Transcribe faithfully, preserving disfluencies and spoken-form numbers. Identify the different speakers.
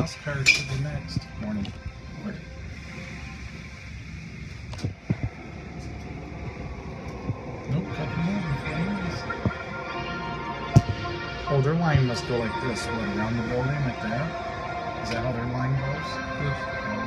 Speaker 1: bus cars to the next morning. Nope, couple more before it is. Oh, their line must go like this, what, around the building like that? Is that how their line goes? Yes.